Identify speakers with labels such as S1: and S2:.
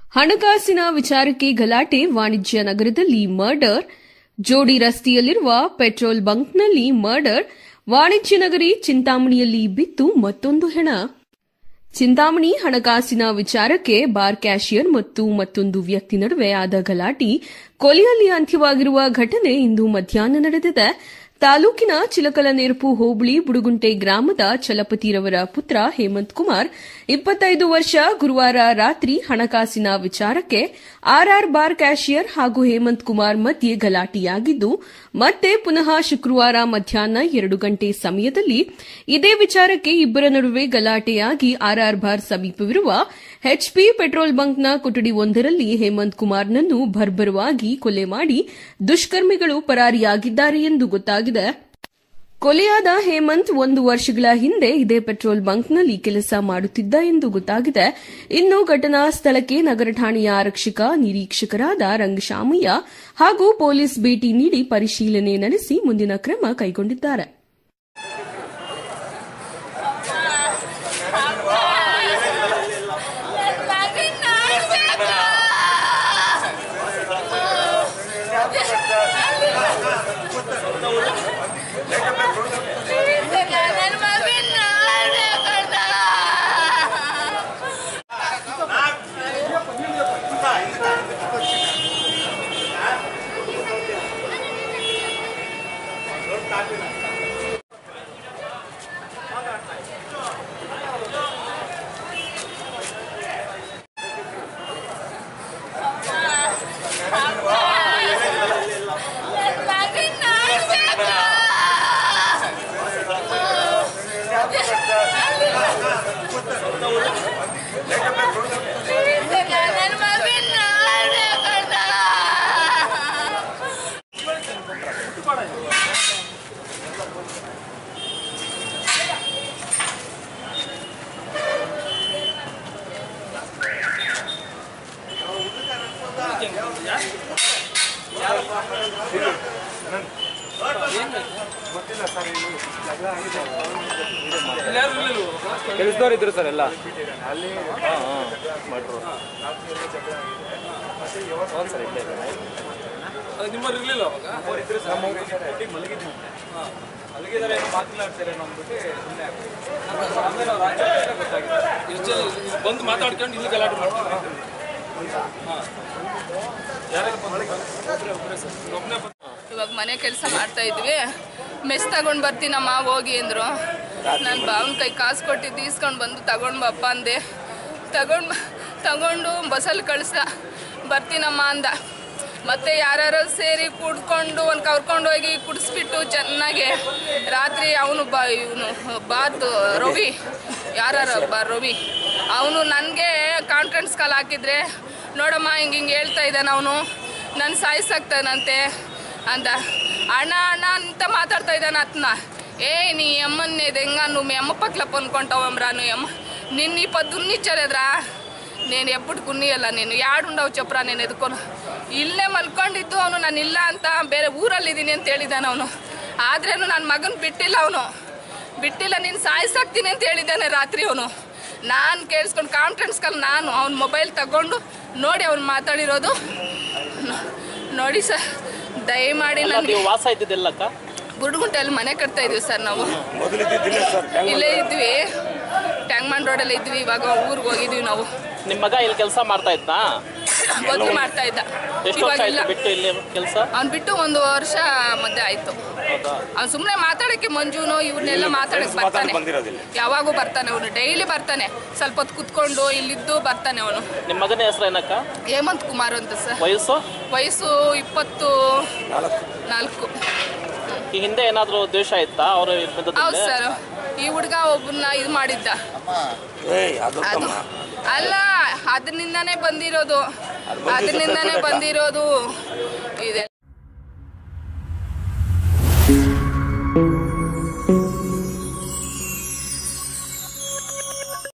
S1: ಹಣಕಾಸಿನ ವಿಚಾರಕ್ಕೆ ಗಲಾಟೆ ವಾಣಿಜ್ಯ ನಗರದಲ್ಲಿ ಮರ್ಡರ್, ಜೋಡಿ ರಸ್ತೆಯಲ್ಲಿರುವ ಪೆಟ್ರೋಲ್ ಬಂಕ್ನಲ್ಲಿ ಮರ್ಡರ್, ವಾಣಿಜ್ಯ ನಗರಿ ಚಿಂತಾಮಣಿಯಲ್ಲಿ ಬಿತ್ತು ಮತ್ತೊಂದು ಹೆಣ. ಚಿಂತಾಮಣಿ ಹಣಕಾಸಿನ ವಿಚಾರಕ್ಕೆ ಬಾರ್ ಕ್ಯಾಷಿಯರ್ ಮತ್ತು ಮತ್ತೊಂದು ವ್ಯಕ್ತಿ ನಡುವೆ ಆದ ಗಲಾಟೆ, ಕೊಲೆಯಲ್ಲಿ ಅಂತ್ಯವಾಗಿರುವ ಘಟನೆ ಇಂದು ಮಧ್ಯಾಹ್ನ ನಡೆದಿದೆ. ತಾಲೂಕಿನ ಚಿಲಕಲನೆರಪು ಹೋಬಳಿ ಬುಡುಗುಂಟೆ ಗ್ರಾಮದ ಚಲಪತಿರವರ ಪುತ್ರ ಹೇಮಂತ್ ಕುಮಾರ್ 25 ವರ್ಷ ಗುರುವಾರ ರಾತ್ರಿ ಹಣಕಾಸಿನ ವಿಚಾರಕ್ಕೆ ಆರ್ಆರ್ ಬಾರ್ ಕ್ಯಾಷಿಯರ್ ಹಾಗೂ ಹೇಮಂತ್ ಕುಮಾರ್ ಮಧ್ಯೆ ಗಲಾಟೆಯಾಗಿದ್ದು, ಮತ್ತೆ ಪುನಃ ಶುಕ್ರವಾರ ಮಧ್ಯಾಹ್ನ 2 ಗಂಟೆ ಸಮಯದಲ್ಲಿ ಇದೇ ವಿಚಾರಕ್ಕೆ ಇಬ್ಬರ ನಡುವೆ ಗಲಾಟೆಯಾಗಿ ಆರ್ಆರ್ ಬಾರ್ ಸಮೀಪವಿರುವ ಎಚ್ಪಿ ಪೆಟ್ರೋಲ್ ಬಂಕ್ನ ಕೊಠಡಿಯೊಂದರಲ್ಲಿ ಹೇಮಂತ್ ಕುಮಾರ್ನನ್ನು ಬರ್ಬರವಾಗಿ ಕೊಲೆ ಮಾಡಿ ದುಷ್ಕರ್ಮಿಗಳು ಪರಾರಿಯಾಗಿದ್ದಾರೆ ಎಂದು ಗೊತ್ತಾಗಿದೆ. ಕೊಲೆಯಾದ ಹೇಮಂತ್ 1 ವರ್ಷಗಳ ಹಿಂದೆ ಇದೇ ಪೆಟ್ರೋಲ್ ಬಂಕ್ನಲ್ಲಿ ಕೆಲಸ ಮಾಡುತ್ತಿದ್ದ ಎಂದು ಗೊತ್ತಾಗಿದೆ. ಇನ್ನು ಘಟನಾ ಸ್ಥಳಕ್ಕೆ ನಗರ ಠಾಣೆಯ ಆರಕ್ಷಕ ನಿರೀಕ್ಷಕರಾದ ರಂಗಶಾಮಯ್ಯ ಹಾಗೂ ಪೊಲೀಸ್ ಭೇಟಿ ನೀಡಿ ಪರಿಶೀಲನೆ ನಡೆಸಿ ಮುಂದಿನ ಕ್ರಮ ಕೈಗೊಂಡಿದ್ದಾರೆ.
S2: ಕೆಲಸದವ್ರು ಇದ್ರು ಸರ್ ಎಲ್ಲ ನಿಮ್ಮವ್ರು ಇರ್ಲಿಲ್ಲ ಮಲಗಿದ್ದಾರೆ ಮಾತನಾಡ್ತಾರೆ ಅಂದ್ಬಿಟ್ಟು ಬಂದು ಮಾತಾಡ್ಕೊಂಡು ಇಲ್ಲಿ ಗಲಾಟೆ ಮಾಡ್ತಾರೆ.
S3: ಇವಾಗ ಮನೆ ಕೆಲಸ ಮಾಡ್ತಾ ಇದ್ವಿ, ಮೆಸ್ ತಗೊಂಡ್ ಬರ್ತೀನಮ್ಮ ಹೋಗಿ ಅಂದ್ರು. ನಾನು ಬಾವನ ಕೈ ಕಾಸು ಕೊಟ್ಟಿದ್ದು ಈಸ್ಕೊಂಡು ಬಂದು ತಗೊಂಡು ಬಪ್ಪ ಅಂದೆ. ತಗೊಂಡು ಬಸ್ಸಲ್ಲಿ ಕಳಿಸ್ದ, ಬರ್ತೀನಮ್ಮ ಅಂದ. ಮತ್ತೆ ಯಾರು ಸೇರಿ ಕುಡ್ಕೊಂಡು ಕರ್ಕೊಂಡು ಹೋಗಿ ಕುಡಿಸ್ಬಿಟ್ಟು ಚೆನ್ನಾಗಿ ರಾತ್ರಿ ಅವನು ಇವನು ಬಾರ್ದು ರವಿ ರವಿ ಅವನು ನನಗೆ ಕಾನ್ಫರೆನ್ಸ್ ಕಾಲ್ ಹಾಕಿದ್ರೆ, ನೋಡಮ್ಮ ಹಿಂಗೆ ಹೇಳ್ತಾ ಇದ್ದಾನೆ ಅವನು, ನನ್ನ ಸಾಯಿಸಾಕ್ತಾನಂತೆ ಅಂದ. ಅಣ್ಣ ಅಣ್ಣ ಅಂತ ಮಾತಾಡ್ತಾ ಇದ್ದಾನೆ ಅತ್ನ. నీ అమ్మని దెంగా నువ్వు మీ అమ్మ పక్కల పనుకుంటావమ్రా, నువ్వు అమ్మ నిన్ను ఈ పొద్దు ఉన్నిచ్చలేదురా, నేను ఎప్పుడు కున్నీయಲ್ಲ, నేను ಯಾಡುಂಡವು ಚಪ್ರಾ, నేను ಎದ್ಕೊಂಡು ಇಲ್ಲೇ ಮಲ್ಕೊಂಡಿದ್ದು ಅವನು. ನಾನು ಇಲ್ಲ ಅಂತ ಬೇರೆ ಊರಲ್ಲಿದ್ದೀನಿ ಅಂತ ಹೇಳಿದ್ದಾನೆ ಅವನು. ಆದ್ರೇನು ನನ್ನ ಮಗನ ಬಿಟ್ಟಿಲ್ಲ, ನೀನು ಸಾಯಿಸಾಕ್ತೀನಿ ಅಂತ ಹೇಳಿದ್ದಾನೆ ರಾತ್ರಿ ಅವನು. ನಾನು ಕೇಳಿಸ್ಕೊಂಡು ಕಾನ್ಫರೆನ್ಸ್ ಕಾಲ್ ನಾನು ಅವ್ನ ಮೊಬೈಲ್ ತಗೊಂಡು ನೋಡಿ ಅವ್ನು ಮಾತಾಡಿರೋದು ನೋಡಿ ಸರ್. ದಯಮಾಡಿ ನನಗೆ
S2: ವಾಸ ಇದ್ದಿದ್ದೆಲ್ಲಕ್ಕ
S3: ಬುಡುಗುಂಟೆಯಲ್ಲಿ ಮನೆ ಕಟ್ತಾ ಇದೀವಿ ಸರ್. ನಾವು ಇಲ್ಲೇ ಇದ್ವಿ, ಟ್ಯಾಂಗ್ಮನ್ ರೋಡಲ್ಲಿ ಇದ್ವಿ. ಇವಾಗ ಊರಿಗೆ ಹೋಗಿದ್ವಿ ನಾವು.
S2: ನಿಮ್ಮ ಮಗ ಇಲ್ಲಿ ಕೆಲಸ ಮಾಡ್ತಾ ಇದ್ದ?
S3: ಮೊದಲು ಮಾಡ್ತಾ ಇದ್ದ, ಇವಾಗ ಇಲ್ಲ. ಅವ್ನು ಬಿಟ್ಟು 1 ವರ್ಷ ಮಧ್ಯೆ ಆಯ್ತು. ಅವ್ನು ಸುಮ್ಮನೆ ಮಾತಾಡಕ್ಕೆ ಮಂಜುನು ಇವ್ರನ್ನೆಲ್ಲ ಮಾತಾಡಕ್ಕೆ ಬರ್ತಾನೆ, ಯಾವಾಗೂ ಬರ್ತಾನೆ ಅವನು. ಡೈಲಿ ಬರ್ತಾನೆ, ಸ್ವಲ್ಪ ಹೊತ್ತು ಕುತ್ಕೊಂಡು ಇಲ್ಲಿದ್ದು ಬರ್ತಾನೆ ಅವನು.
S2: ನಿಮ್ಮ ಮಗನ ಹೆಸರು ಏನಕ್ಕ?
S3: ಹೇಮಂತ್ ಕುಮಾರ್ ಅಂತ ಸರ್. ವಯಸ್ಸು 24.
S2: ಈ ಹಿಂದೆ ಏನಾದ್ರು ದ್ವೇಷ ಇತ್ತಾ ಅವರು?
S3: ಹೌದು ಸರ್, ಈ ಹುಡುಗ ಒಬ್ಬನ್ನ ಇದು ಮಾಡಿದ್ದ. ಅಲ್ಲ, ಅದರಿಂದಾನೇ ಬಂದಿರೋದು ಇದೆ.